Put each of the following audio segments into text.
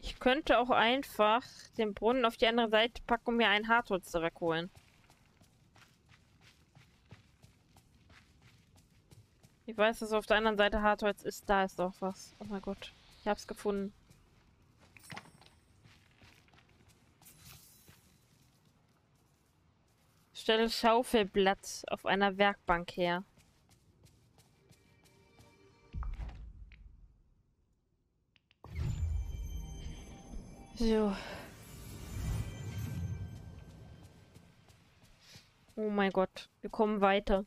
Ich könnte auch einfach den Brunnen auf die andere Seite packen und mir ein Hartholz direkt holen. Ich weiß, dass auf der anderen Seite Hartholz ist. Da ist doch was. Oh mein Gott. Ich hab's gefunden. Stelle Schaufelblatt auf einer Werkbank her. So. Oh mein Gott. Wir kommen weiter.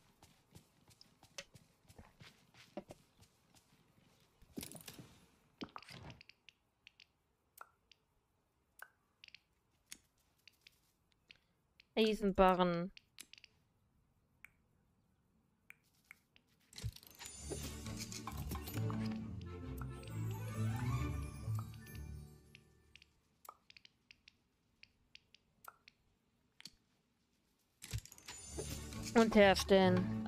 Eisenbarren. Und herstellen.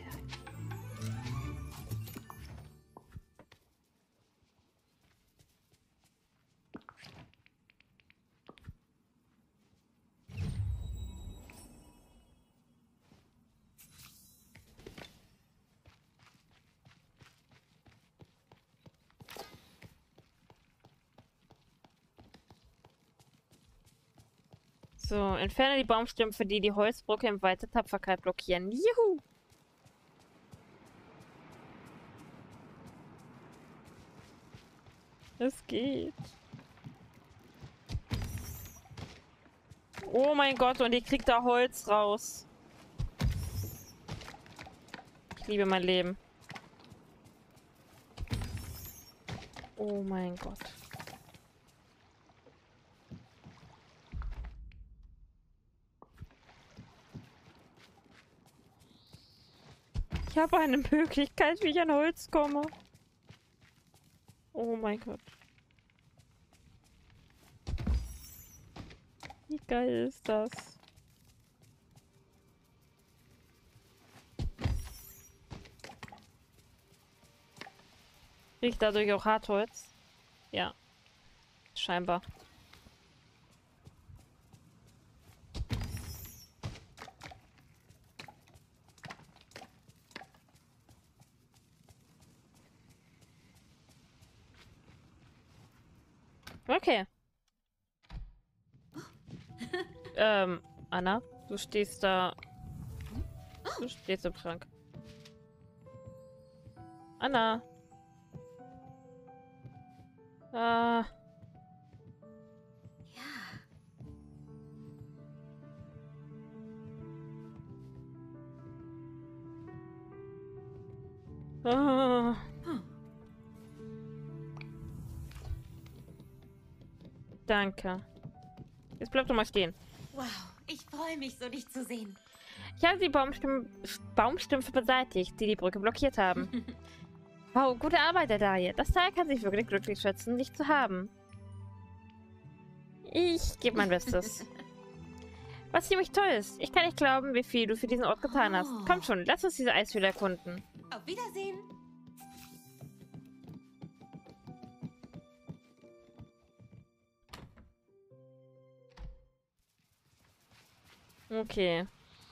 So, entferne die Baumstümpfe, die die Holzbrücke im Wald der Tapferkeit blockieren. Juhu! Es geht. Oh mein Gott, und ihr kriegt da Holz raus. Ich liebe mein Leben. Oh mein Gott. Ich habe eine Möglichkeit, wie ich an Holz komme. Oh mein Gott. Wie geil ist das? Krieg ich dadurch auch Hartholz? Ja. Scheinbar. Okay. Anna, du stehst da. Du stehst im Schrank. Anna. Ja. Ah. Danke. Jetzt bleib doch mal stehen. Wow, ich freue mich so, dich zu sehen. Ich habe die Baumstümpfe beseitigt, die die Brücke blockiert haben. Wow, gute Arbeit, der Darie. Das Teil kann sich wirklich glücklich schätzen, dich zu haben. Ich gebe mein Bestes. Was ziemlich toll ist. Ich kann nicht glauben, wie viel du für diesen Ort getan hast. Komm schon, lass uns diese Eishöhle erkunden. Auf Wiedersehen. Okay.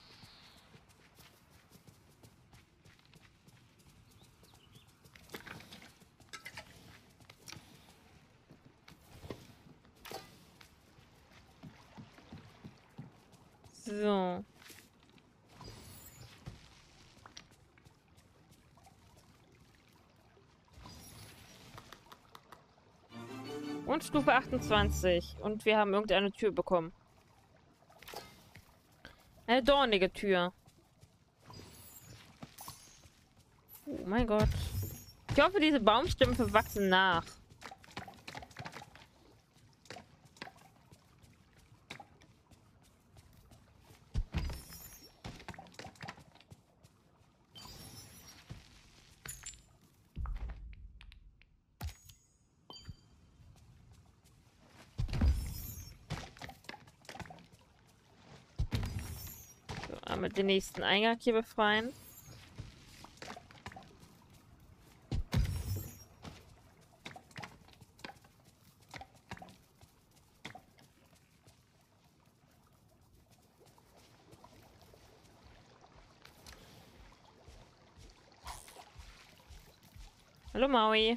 So. Und Stufe 28. Und wir haben irgendeine Tür bekommen. Eine dornige Tür. Oh mein Gott. Ich hoffe, diese Baumstümpfe wachsen nach. So, einmal den nächsten Eingang hier befreien. Hallo Maui.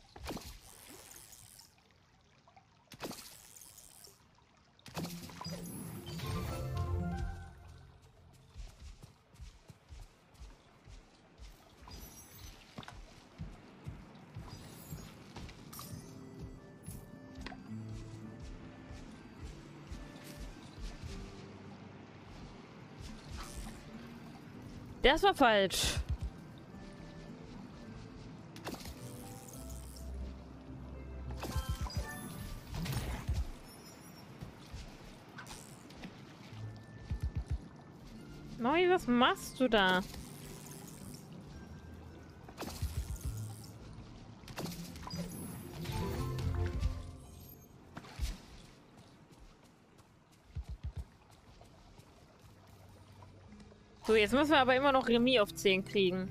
Das war falsch. Maui, was machst du da? So, jetzt müssen wir aber immer noch Remis auf 10 kriegen.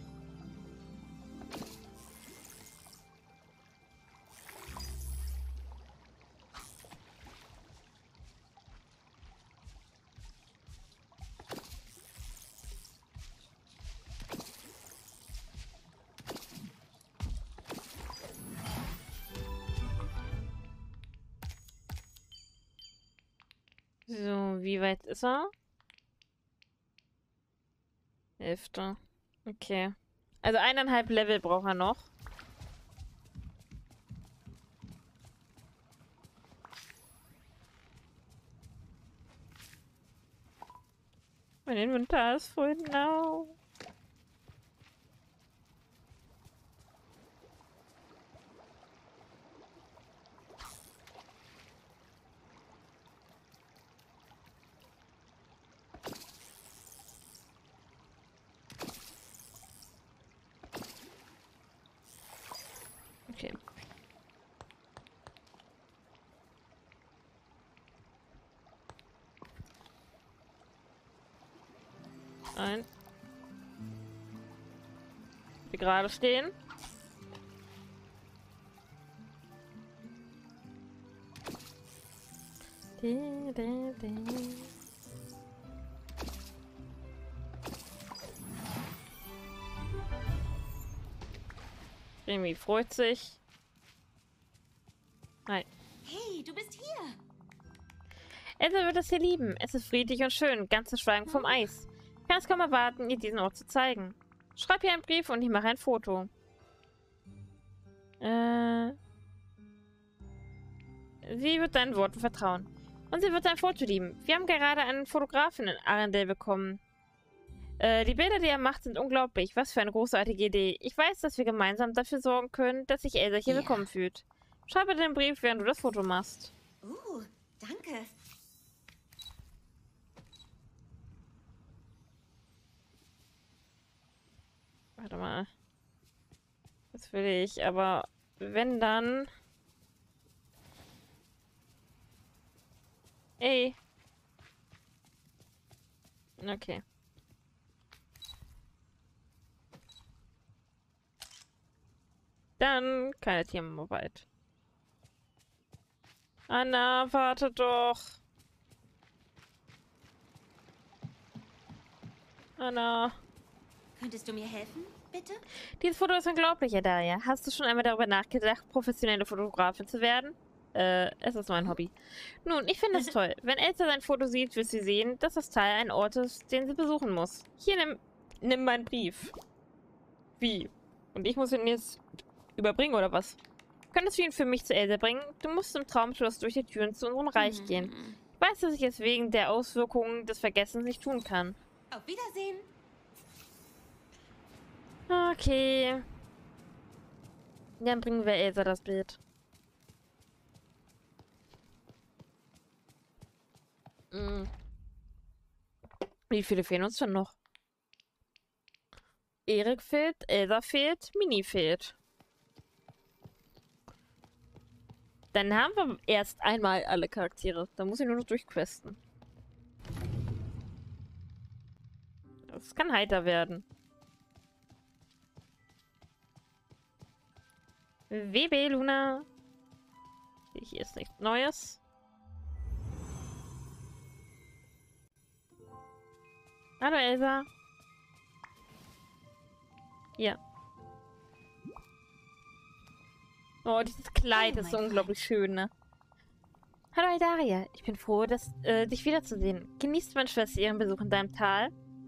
So, wie weit ist er? Hälfte. Okay. Also 1,5 Level braucht er noch. Mein Inventar ist voll genau. Okay. Ein. Wir gerade stehen. Remi freut sich. Hi. Hey, du bist hier. Elsa wird es hier lieben. Es ist friedlich und schön, ganz zu schweigen vom Eis. Ich kann es kaum erwarten, ihr diesen Ort zu zeigen. Schreib ihr einen Brief und ich mache ein Foto. Sie wird deinen Worten vertrauen. Und sie wird dein Foto lieben. Wir haben gerade einen Fotografen in Arendelle bekommen. Die Bilder, die er macht, sind unglaublich. Was für eine großartige Idee. Ich weiß, dass wir gemeinsam dafür sorgen können, dass sich Elsa hier willkommen fühlt. Schreibe den Brief, während du das Foto machst. Danke. Warte mal. Das will ich, aber wenn dann... Ey. Okay. Dann keine Teamarbeit. Anna, warte doch. Anna. Könntest du mir helfen, bitte? Dieses Foto ist unglaublich, Adalia. Hast du schon einmal darüber nachgedacht, professionelle Fotografin zu werden? Es ist mein Hobby. Nun, ich finde es toll. Wenn Elsa sein Foto sieht, wird sie sehen, dass das Teil ein Ort ist, den sie besuchen muss. Hier, nimm meinen Brief. Wie? Und ich muss ihn jetzt überbringen, oder was? Könntest du ihn für mich zu Elsa bringen? Du musst im Traumschloss durch die Türen zu unserem Reich gehen. Ich weiß, dass ich es wegen der Auswirkungen des Vergessens nicht tun kann. Auf Wiedersehen. Okay. Dann bringen wir Elsa das Bild. Wie viele fehlen uns denn noch? Erik fehlt, Elsa fehlt, Mini fehlt. Dann haben wir erst einmal alle Charaktere. Da muss ich nur noch durchquesten. Das kann heiter werden. WB Luna. Hier ist nichts Neues. Hallo Elsa. Ja. Oh, dieses Kleid Hallo, ist so mein unglaublich schön, ne? Hallo Aldaria, ich bin froh, dich wiederzusehen. Genießt meine Schwester ihren Besuch in deinem Tal?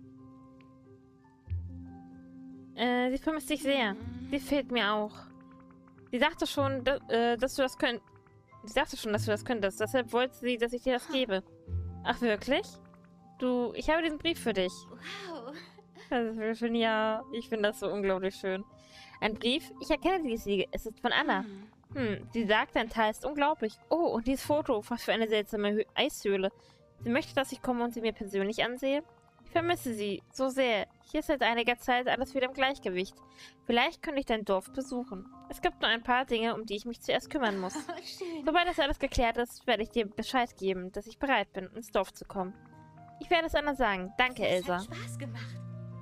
Sie vermisst dich sehr. Sie fehlt mir auch. Sie sagte schon, dass du das könntest. Sie sagte schon, dass du das könntest. Deshalb wollte sie, dass ich dir das gebe. Ach, wirklich? Ich habe diesen Brief für dich. Wow. Das ist schön, ja. Ich finde das so unglaublich schön. Ein Brief? Ich erkenne die Siegel. Es ist von Anna. Sie sagt, dein Tal ist unglaublich. Oh, und dieses Foto, was für eine seltsame Eishöhle. Sie möchte, dass ich komme und sie mir persönlich ansehe? Ich vermisse sie so sehr. Hier ist seit einiger Zeit alles wieder im Gleichgewicht. Vielleicht könnte ich dein Dorf besuchen. Es gibt nur ein paar Dinge, um die ich mich zuerst kümmern muss. Schön. Sobald das alles geklärt ist, werde ich dir Bescheid geben, dass ich bereit bin, ins Dorf zu kommen. Ich werde es Anna sagen. Danke, Das Elsa. hat Spaß gemacht.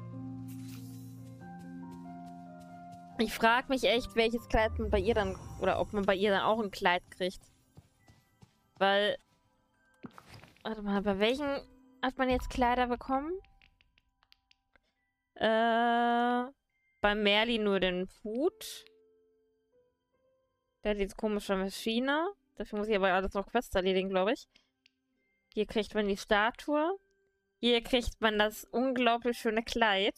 Ich frage mich echt, welches Kleid man bei ihr dann, oder ob man bei ihr dann auch ein Kleid kriegt. Weil, warte mal, bei welchen hat man jetzt Kleider bekommen? Bei Merli nur den Hut. Der hat jetzt komische Maschine. Dafür muss ich aber alles noch Quests erledigen, glaube ich. Hier kriegt man die Statue. Hier kriegt man das unglaublich schöne Kleid.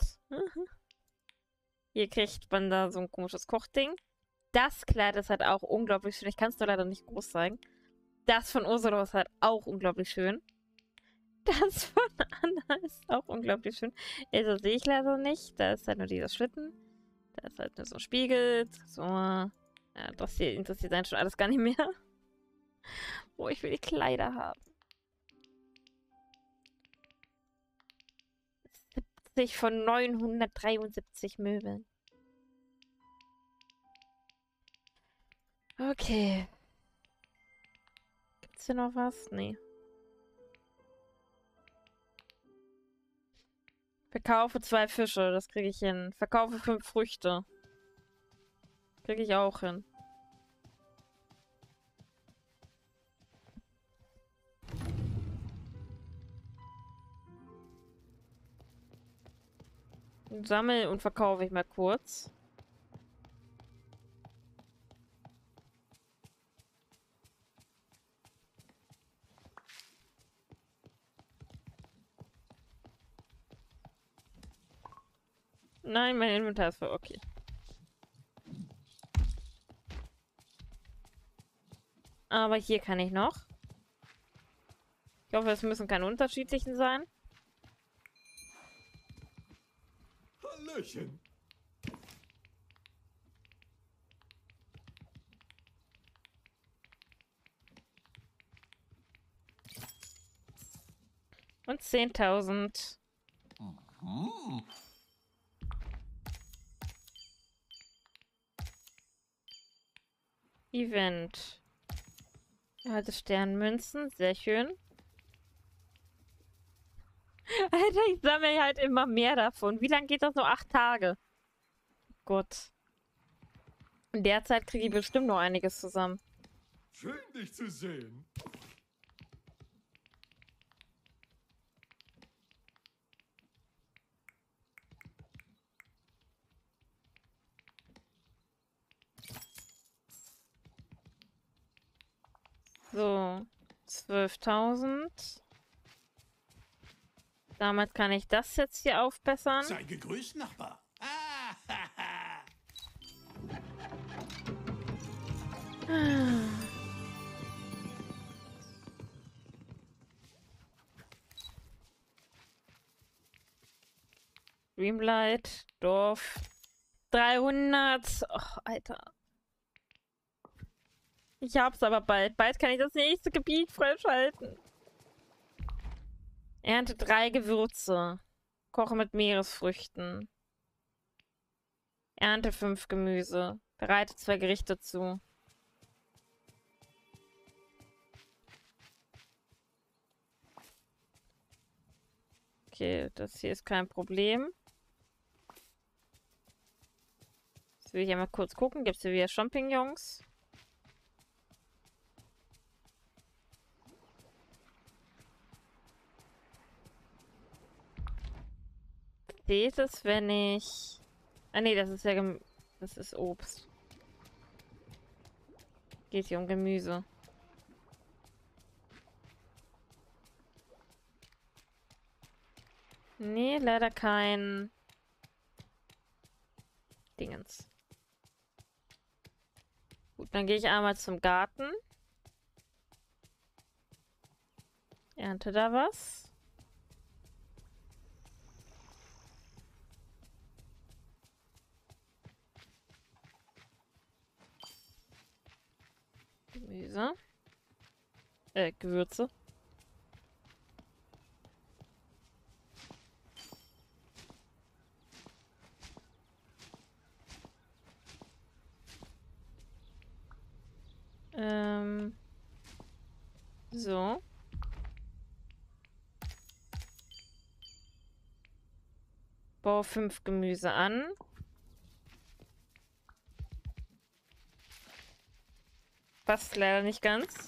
Hier kriegt man da so ein komisches Kochding. Das Kleid ist halt auch unglaublich schön. Ich kann es nur leider nicht groß zeigen. Das von Ursula ist halt auch unglaublich schön. Das von Anna ist auch unglaublich schön. Also sehe ich leider nicht. Da ist halt nur dieser Schlitten. Da ist halt nur so ein Spiegel. So. Ja, das hier interessiert einen schon alles gar nicht mehr. Oh, ich will die Kleider haben. 70 von 973 Möbeln. Okay. Gibt's hier noch was? Nee. Verkaufe 2 Fische, das kriege ich hin. Verkaufe 5 Früchte. Kriege ich auch hin. Sammel und verkaufe ich mal kurz. Nein, mein Inventar ist voll. Okay. Aber hier kann ich noch. Ich hoffe, es müssen keine unterschiedlichen sein. Hallöchen. Und 10.000. Hm. Event. Erhalte Sternmünzen. Sehr schön. Alter, ich sammle halt immer mehr davon. Wie lange geht das noch? 8 Tage. Gott. In der Zeit kriege ich bestimmt noch einiges zusammen. Schön, dich zu sehen. So. 12.000. Damit kann ich das jetzt hier aufbessern. Sei gegrüßt, Nachbar. Dreamlight, Dorf. 300. Och, Alter. Ich hab's aber bald. Bald kann ich das nächste Gebiet freischalten. Ernte 3 Gewürze. Koche mit Meeresfrüchten. Ernte 5 Gemüse. Bereite 2 Gerichte zu. Okay, das hier ist kein Problem. Jetzt will ich einmal kurz gucken. Gibt es hier wieder Champignons? Seht es, wenn ich... Ah nee, das ist ja... Das ist Obst. Geht hier um Gemüse. Nee, leider kein Dingens. Gut, dann gehe ich einmal zum Garten. Ernte da was. Gemüse. Gewürze. So. Baue 5 Gemüse an. Passt leider nicht ganz.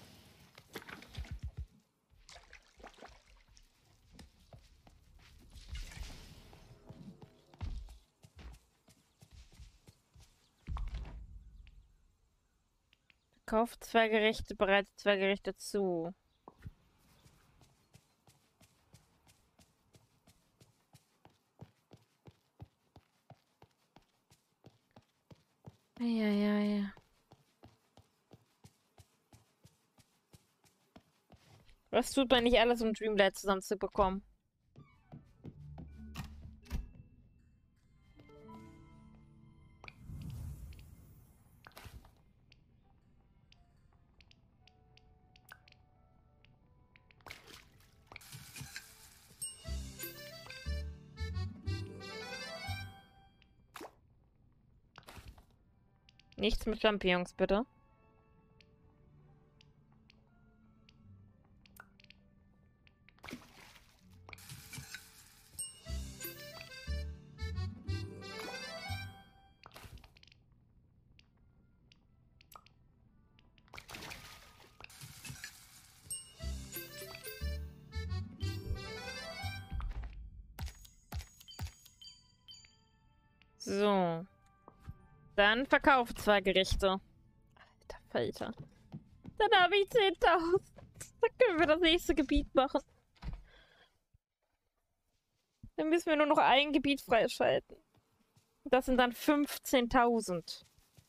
Kauft 2 Gerichte, bereitet 2 Gerichte zu. Ja. Was tut man nicht alles, um Dreamlight zusammenzubekommen? Nichts mit Champignons, bitte. So. Dann verkaufe 2 Gerichte. Alter Falter. Dann habe ich 10.000. Dann können wir das nächste Gebiet machen. Dann müssen wir nur noch ein Gebiet freischalten. Das sind dann 15.000.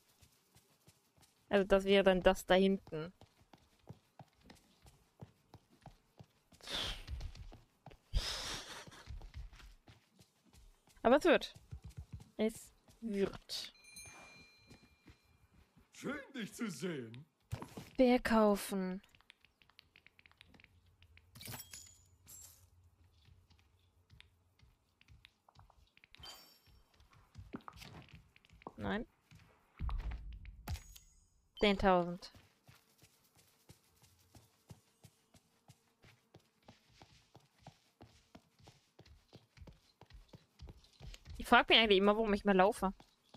Also das wäre dann das da hinten. Aber es wird. Es wird. Schön, dich zu sehen. Verkaufen. Nein. 10.000. Ich frage mich eigentlich immer, warum ich mehr laufe.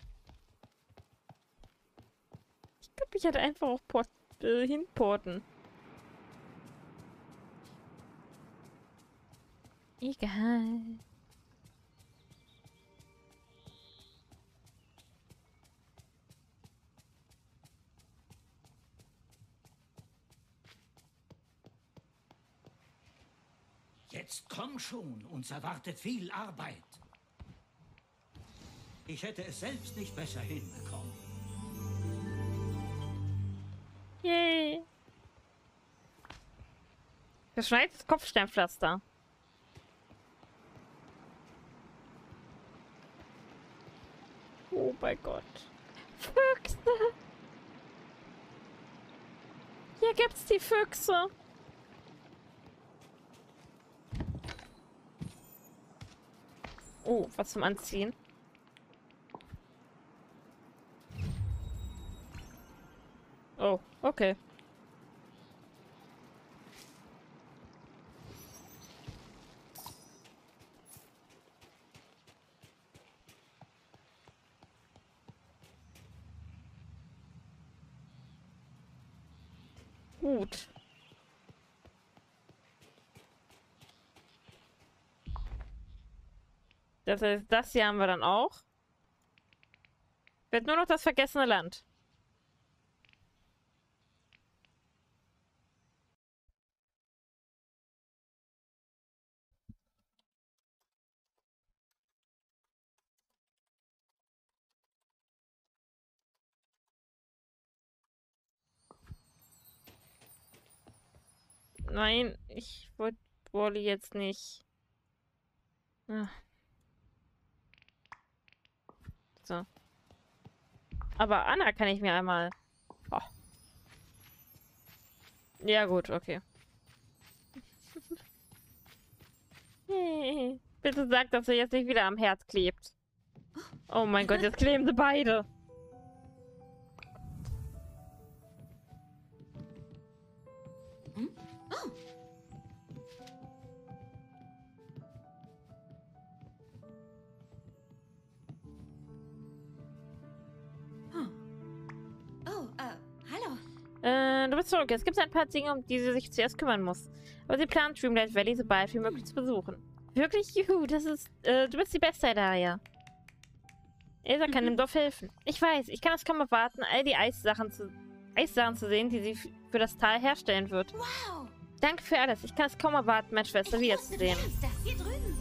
Ich glaube, ich hätte einfach auch hinporten. Egal. Jetzt komm schon, uns erwartet viel Arbeit. Ich hätte es selbst nicht besser hinbekommen. Yay. Geschneites Kopfsteinpflaster. Oh mein Gott. Füchse. Hier gibt's die Füchse. Oh, was zum Anziehen. Oh, okay. Gut. Das heißt, das hier haben wir dann auch. Wird nur noch das vergessene Land. Nein, ich wollte Wally jetzt nicht. Ah. So. Aber Anna kann ich mir einmal... Oh. Ja gut, okay. Bitte sag, dass er jetzt nicht wieder am Herz klebt. Oh mein Gott, jetzt kleben sie beide. Hm? Oh, hallo. Du bist zurück. Es gibt ein paar Dinge, um die sie sich zuerst kümmern muss. Aber sie plant, Dreamlight Valley so bald wie möglich zu besuchen. Wirklich? Juhu, das ist... du bist die Beste, Daria. Elsa kann dem Dorf helfen. Ich weiß, ich kann es kaum erwarten, all die Eissachen zu sehen, die sie für das Tal herstellen wird. Wow. Danke für alles. Ich kann es kaum erwarten, meine Schwester wiederzusehen. Das hier drüben.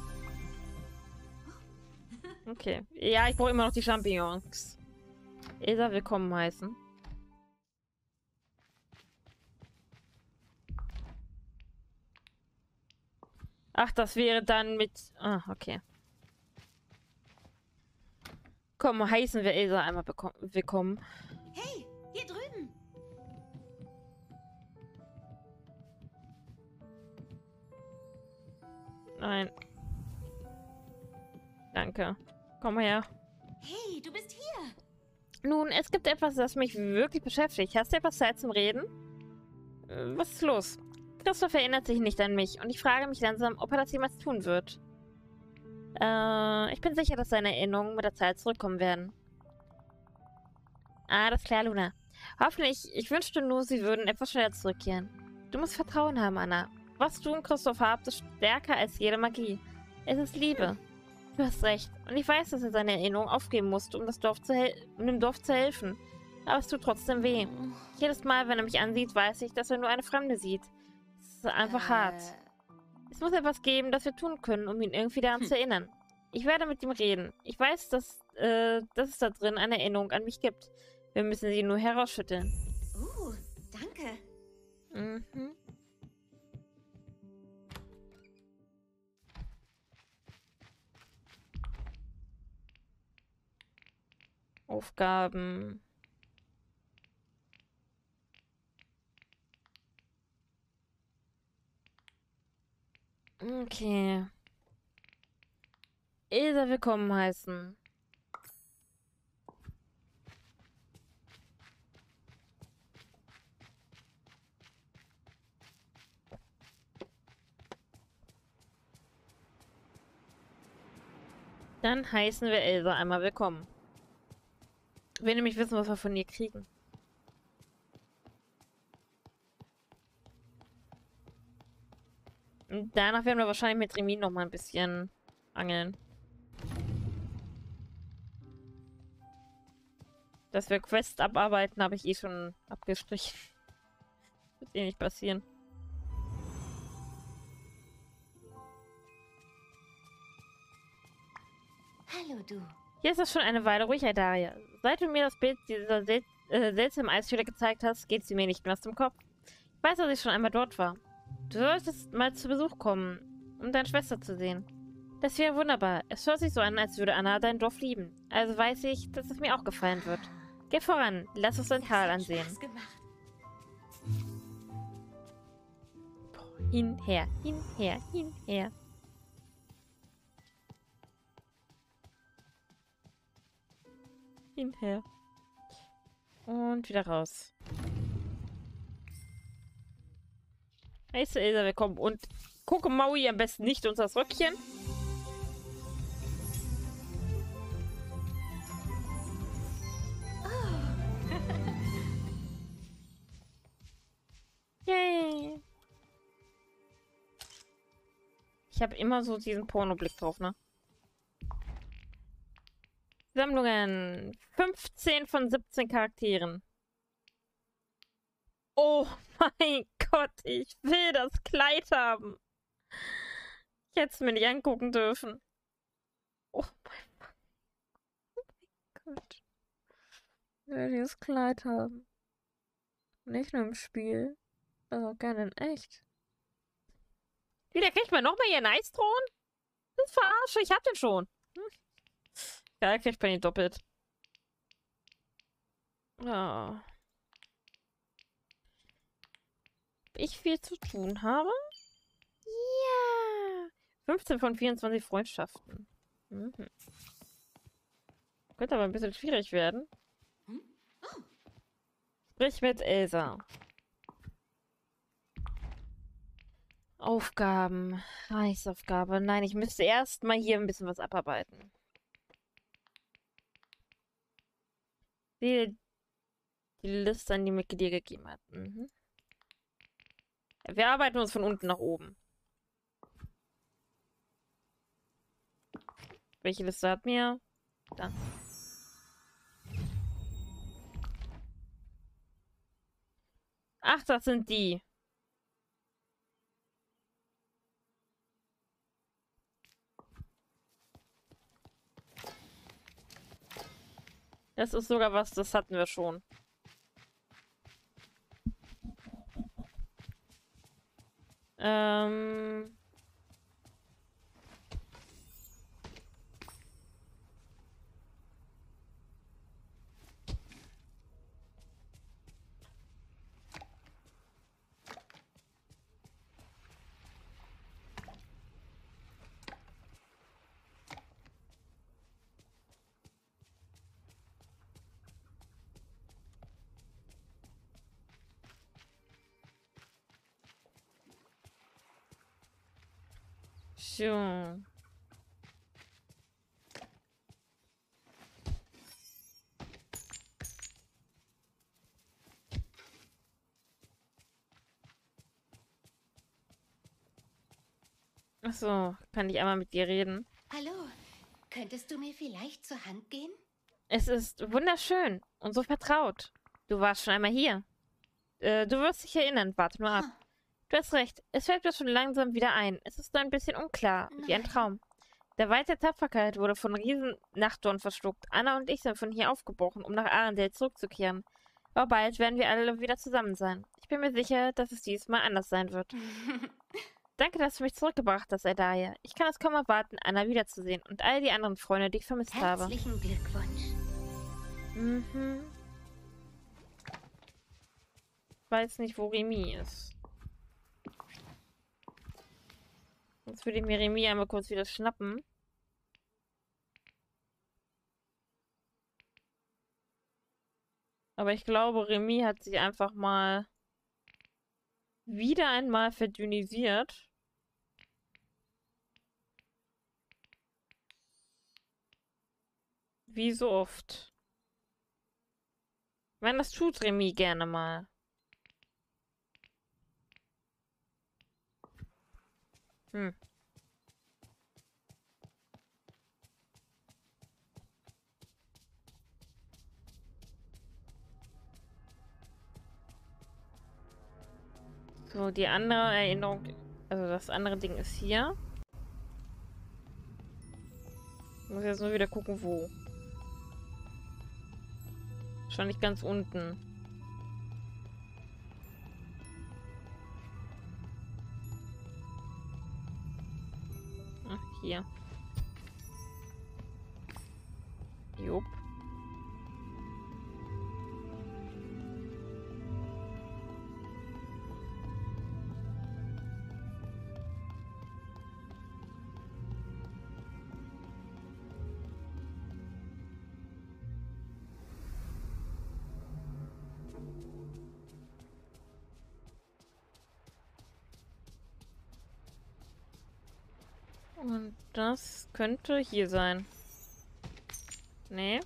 Okay. Ja, ich brauche immer noch die Champignons. Elsa willkommen heißen. Ach, das wäre dann mit... Ah, okay. Komm, heißen wir Elsa einmal willkommen. Hey, hier drüben. Nein. Danke. Komm her. Hey, du bist hier. Nun, es gibt etwas, das mich wirklich beschäftigt. Hast du etwas Zeit zum Reden? Was ist los? Christoph erinnert sich nicht an mich und ich frage mich langsam, ob er das jemals tun wird. Ich bin sicher, dass seine Erinnerungen mit der Zeit zurückkommen werden. Ah, das ist klar, Luna. Hoffentlich, ich wünschte nur, sie würden etwas schneller zurückkehren. Du musst Vertrauen haben, Anna. Was du und Christoph habt, ist stärker als jede Magie. Es ist Liebe. Du hast recht. Und ich weiß, dass er seine Erinnerung aufgeben musste, um dem Dorf zu helfen. Aber es tut trotzdem weh. Jedes Mal, wenn er mich ansieht, weiß ich, dass er nur eine Fremde sieht. Es ist einfach hart. Es muss etwas geben, das wir tun können, um ihn irgendwie daran zu erinnern. Ich werde mit ihm reden. Ich weiß, dass es da drin eine Erinnerung an mich gibt. Wir müssen sie nur herausschütteln. Danke. Mhm. Aufgaben. Okay. Elsa willkommen heißen. Dann heißen wir Elsa einmal willkommen. Ich will nämlich wissen, was wir von ihr kriegen. Und danach werden wir wahrscheinlich mit Remi noch mal ein bisschen angeln. Dass wir Quests abarbeiten, habe ich eh schon abgestrichen. Wird eh nicht passieren. Hallo, du. Hier ist es schon eine Weile ruhig, Daria. Seit du mir das Bild dieser seltsamen Eisschüler gezeigt hast, geht sie mir nicht mehr aus dem Kopf. Ich weiß, dass ich schon einmal dort war. Du solltest mal zu Besuch kommen, um deine Schwester zu sehen. Das wäre wunderbar. Es hört sich so an, als würde Anna dein Dorf lieben. Also weiß ich, dass es mir auch gefallen wird. Geh voran, lass uns dein Tal ansehen. Spaß gemacht. Hinher, hinher, hinher. Hinher. Und wieder raus. Heiße Elsa, willkommen. Und gucke Maui am besten nicht unter das Röckchen. Yay. Ich habe immer so diesen Pornoblick drauf, ne? Sammlungen. 15 von 17 Charakteren. Oh mein Gott, ich will das Kleid haben. Ich hätte es mir nicht angucken dürfen. Oh mein Gott. Ich will dieses Kleid haben. Nicht nur im Spiel. Also gerne, echt. Wieder kriegt man nochmal ihren Eisthron? Das verarsche, ich hab den schon. Ja, kriegt man ihn doppelt. Ja. Ob ich viel zu tun habe? Ja. 15 von 24 Freundschaften. Mhm. Könnte aber ein bisschen schwierig werden. Sprich mit Elsa. Aufgaben. Reichsaufgabe. Nein, ich müsste erst mal hier ein bisschen was abarbeiten. Sehe die Liste an, die Mickey dir gegeben hat. Mhm. Wir arbeiten uns von unten nach oben. Welche Liste hat mir? Da. Ach, das sind die. Das ist sogar was, das hatten wir schon. So. Achso, kann ich einmal mit dir reden? Hallo, könntest du mir vielleicht zur Hand gehen? Es ist wunderschön und so vertraut. Du warst schon einmal hier. Du wirst dich erinnern, warte nur ab. Du hast recht, es fällt mir schon langsam wieder ein. Es ist nur ein bisschen unklar, wie ein Nein. Traum. Der Wald der Tapferkeit wurde von Riesen-Nachtdorn verschluckt. Anna und ich sind von hier aufgebrochen, um nach Arendelle zurückzukehren. Aber bald werden wir alle wieder zusammen sein. Ich bin mir sicher, dass es diesmal anders sein wird. Danke, dass du mich zurückgebracht hast, Eldaia. Ich kann es kaum erwarten, Anna wiederzusehen und all die anderen Freunde, die ich vermisst habe. Herzlichen Glückwunsch. Mhm. Ich weiß nicht, wo Remy ist. Jetzt würde ich mir Remy einmal kurz wieder schnappen. Aber ich glaube, Remy hat sich einfach mal wieder einmal verdünnisiert. Wie so oft. Ich meine, das tut Remy gerne mal. Hm. So, die andere Erinnerung, also das andere Ding ist hier. Ich muss jetzt nur wieder gucken, wo. Wahrscheinlich ganz unten. Ach, hier. Jupp. Und das könnte hier sein. Nee.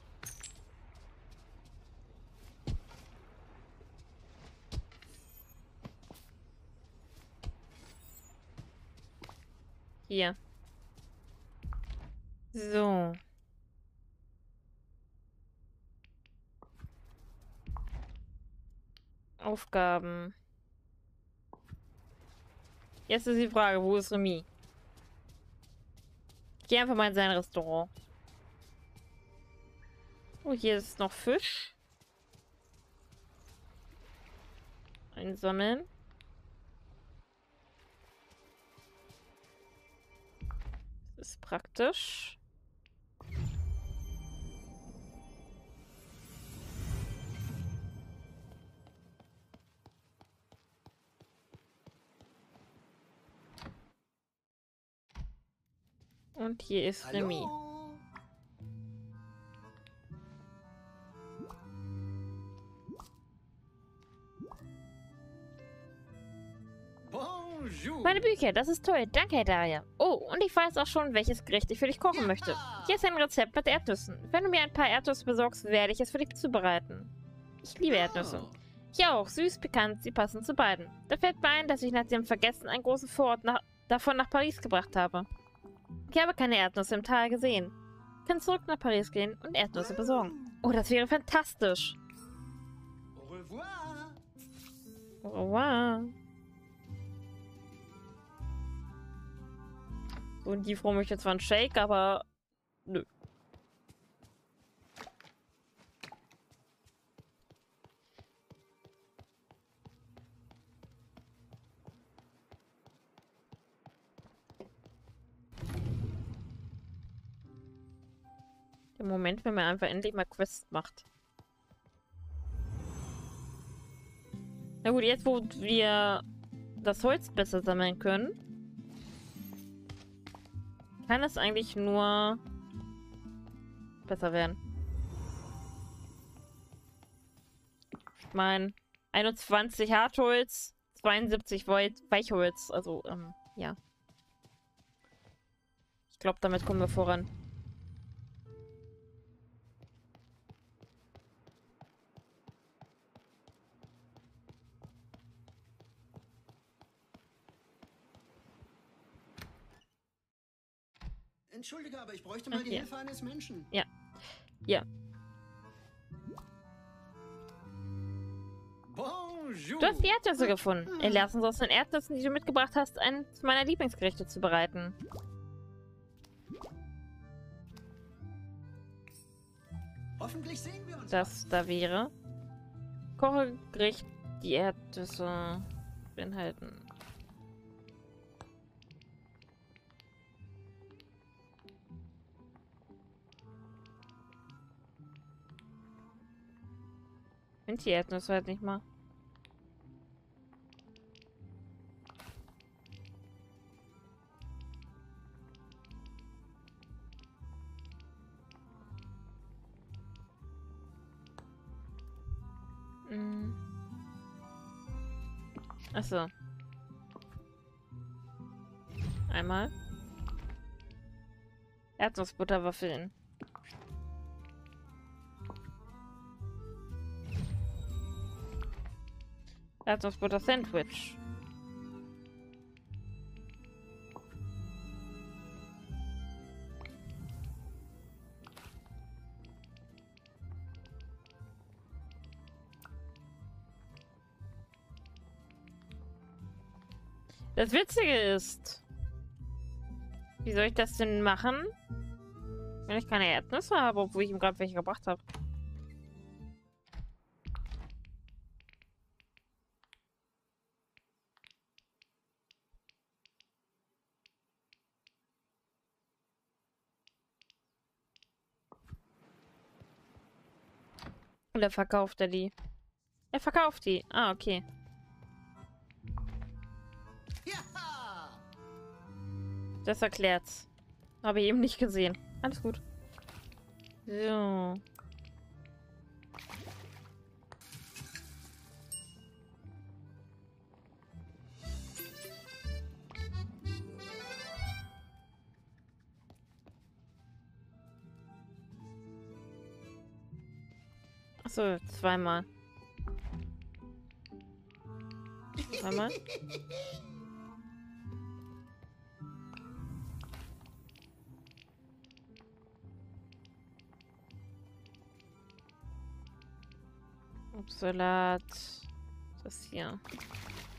Hier. So. Aufgaben. Jetzt ist die Frage, wo ist Remy? Ich gehe einfach mal in sein Restaurant. Oh, hier ist noch Fisch. Einsammeln. ist praktisch. Und hier ist Remy. Bonjour. Meine Bücher, das ist toll. Danke, Herr Daria. Oh, und ich weiß auch schon, welches Gericht ich für dich kochen möchte. Hier ist ein Rezept mit Erdnüssen. Wenn du mir ein paar Erdnüsse besorgst, werde ich es für dich zubereiten. Ich liebe Erdnüsse. Hier auch, süß, pikant, sie passen zu beiden. Da fällt mir ein, dass ich nach dem Vergessen einen großen Vorort davon nach Paris gebracht habe. Ich habe keine Erdnüsse im Tal gesehen. Ich kann zurück nach Paris gehen und Erdnüsse besorgen. Oh, das wäre fantastisch. Au revoir. Au revoir. So, und die Frau möchte zwar einen Shake, aber nö. Der Moment, wenn man einfach endlich mal Quests macht. Na gut, jetzt wo wir das Holz besser sammeln können, kann es eigentlich nur besser werden. Ich meine, 21 Hartholz, 72 Weichholz, also, ja. Ich glaube, damit kommen wir voran. Entschuldige, aber ich bräuchte mal die ja. Hilfe eines Menschen. Ja. Ja. Bonjour. Du hast die Erdnüsse gefunden. Lass uns aus den Erdnüssen, die du mitgebracht hast, eines meiner Lieblingsgerichte zubereiten. Hoffentlich sehen wir uns. Das da wäre. Koche Gericht, die Erdnüsse beinhalten. Sind die Erdnüsse halt nicht mal. Achso. Einmal. Erdnussbutterwaffeln. Erdnussbutter-Sandwich. Das Witzige ist, wie soll ich das denn machen, wenn ich keine Erdnüsse habe, obwohl ich ihm gerade welche gebracht habe? Oder verkauft er die? Er verkauft die. Ah, okay. Ja! Das erklärt's. Habe ich eben nicht gesehen. Alles gut. So. Achso, zweimal. Zweimal. Obstsalat. Das hier.